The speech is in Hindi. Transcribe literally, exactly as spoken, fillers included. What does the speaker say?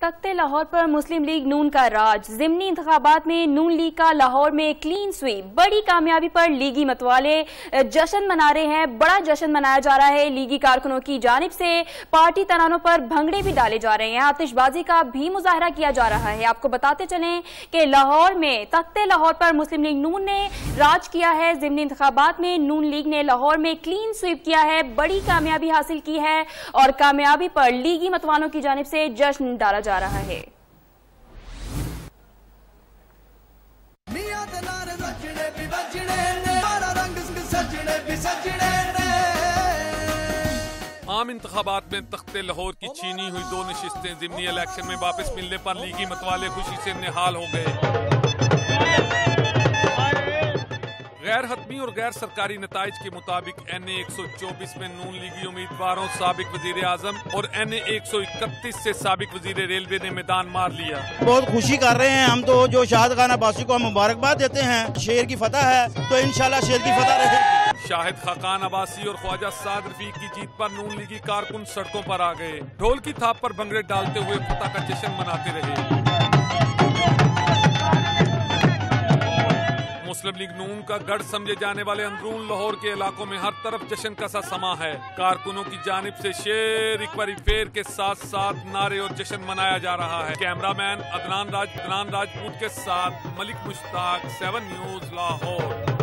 तख्ते लाहौर पर मुस्लिम लीग नून का राज। ज़िमनी इंतखाबात में नून लीग का लाहौर में क्लीन स्वीप। बड़ी कामयाबी पर लीगी मतवाले जश्न मना रहे हैं। बड़ा जश्न मनाया जा रहा है। लीगी कारकुनों की जानिब से पार्टी तरानों पर भंगड़े भी डाले जा रहे हैं। आतिशबाजी का भी मुजाहरा किया जा रहा है। आपको बताते चलें कि लाहौर में तख्ते लाहौर पर मुस्लिम लीग नून ने राज किया है। ज़िमनी इंतखाबात में नून लीग ने लाहौर में क्लीन स्वीप किया है, बड़ी कामयाबी हासिल की है और कामयाबी पर लीगी मतवालों की जानिब से जश्न डाला जा रहा है। आम इंतखाबात में तख्ते लाहौर की छीनी हुई दो नशिस्तें ज़िमनी इलेक्शन में वापस मिलने पर लीगी मतवाले खुशी से निहाल हो गए। गैर हतमी और गैर सरकारी नताइज के मुताबिक एन ए एक सौ चौबीस में नून लीगी उम्मीदवारों साबिक वजीर आजम और एन ए एक सौ इकतीस से साबिक वजीर रेलवे ने मैदान मार लिया। बहुत खुशी कर रहे हैं हम तो, जो शहद खान अब्बासी को हम मुबारकबाद देते हैं। शेर की फतह है तो इंशाल्लाह शेर की फतह रहेगी। शाहिद, खqan, अब्बासी और ख्वाजा साद रफीक की जीत पर नून लीगी कारकुन सड़कों पर आ गए। ढोल की थाप पर भंगड़े डालते हुए फतह का जश्न मनाते रहे। मुस्लिम लीग नून का गढ़ समझे जाने वाले अंदरून लाहौर के इलाकों में हर तरफ जश्न का सा समा है। कारकुनों की जानिब से शेर एक बारी फेर के साथ साथ नारे और जश्न मनाया जा रहा है। कैमरामैन अदनान राज अदनान राजपूत के साथ मलिक, मुश्ताक, सेवन न्यूज, लाहौर।